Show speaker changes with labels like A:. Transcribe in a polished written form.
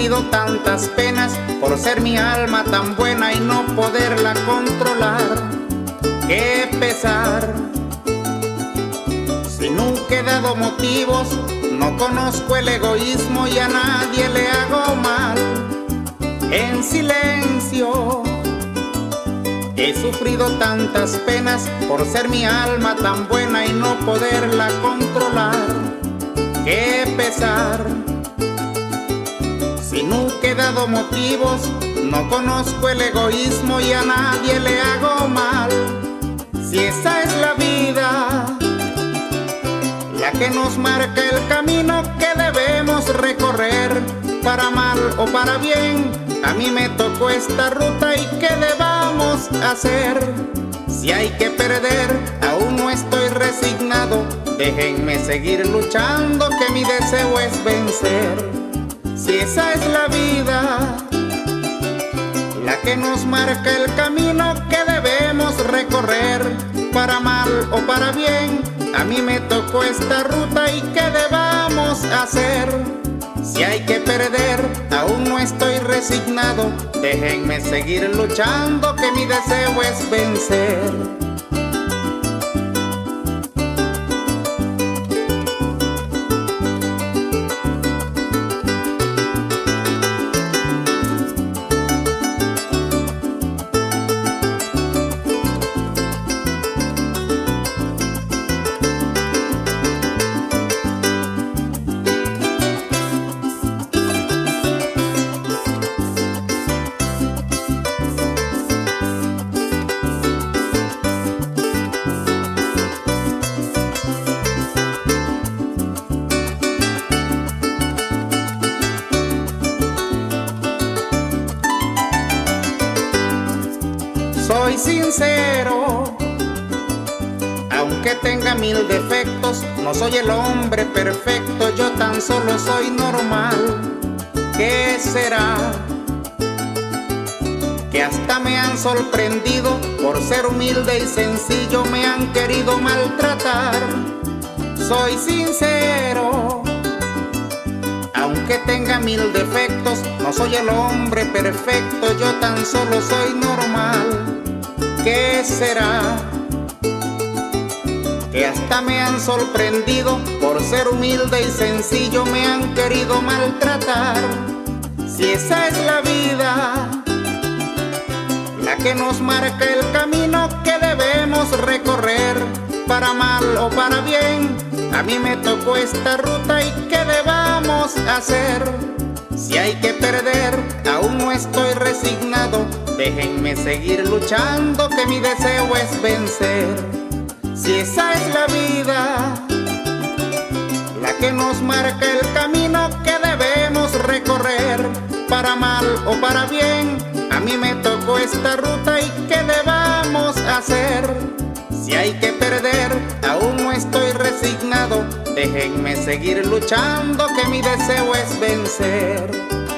A: sufrido tantas penas por ser mi alma tan buena y no poderla controlar. ¡Qué pesar! Si nunca he dado motivos, no conozco el egoísmo y a nadie le hago mal. En silencio he sufrido tantas penas por ser mi alma tan buena y no poderla controlar. ¡Qué pesar! Si nunca he dado motivos, no conozco el egoísmo y a nadie le hago mal. Si esa es la vida, la que nos marca el camino que debemos recorrer, para mal o para bien, a mí me tocó esta ruta y ¿qué debamos hacer? Si hay que perder, aún no estoy resignado, déjenme seguir luchando que mi deseo es vencer. Si esa es la vida, la que nos marca el camino que debemos recorrer, para mal o para bien, a mí me tocó esta ruta y ¿qué debamos hacer? Si hay que perder, aún no estoy resignado, déjenme seguir luchando que mi deseo es vencer. Soy sincero, aunque tenga mil defectos, no soy el hombre perfecto, yo tan solo soy normal. ¿Qué será? Que hasta me han sorprendido, por ser humilde y sencillo me han querido maltratar. Soy sincero, aunque tenga mil defectos, no soy el hombre perfecto, yo tan solo soy normal. ¿Qué será? Que hasta me han sorprendido, por ser humilde y sencillo me han querido maltratar. Si esa es la vida, la que nos marca el camino que debemos recorrer, para mal o para bien, a mí me tocó esta ruta y ¿qué debamos hacer? Si hay que perder, aún no estoy resignado, déjenme seguir luchando que mi deseo es vencer. Si esa es la vida, la que nos marca el camino que debemos recorrer, para mal o para bien, a mí me tocó esta ruta y ¿qué debamos hacer? Si hay que perder, aún no estoy resignado, déjenme seguir luchando que mi deseo es vencer.